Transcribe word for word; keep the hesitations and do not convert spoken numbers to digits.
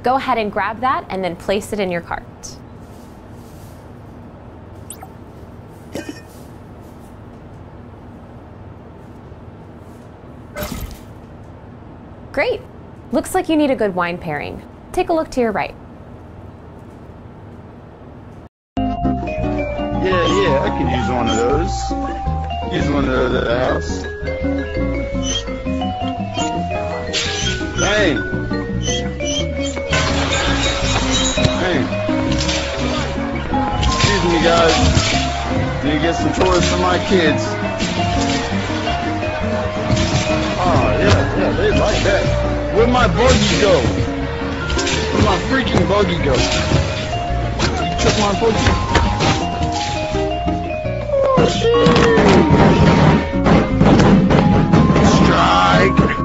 Go ahead and grab that and then place it in your cart. Great. Looks like you need a good wine pairing. Take a look to your right. Yeah, yeah, I could use one of those. Use one of those at the house. Hey. Hey. Excuse me, guys. Need to get some toys for my kids. Oh, yeah, yeah, they like that. Where'd my buggy go? Where'd my freaking buggy go? You took my buggy. Oh, shit. Strike.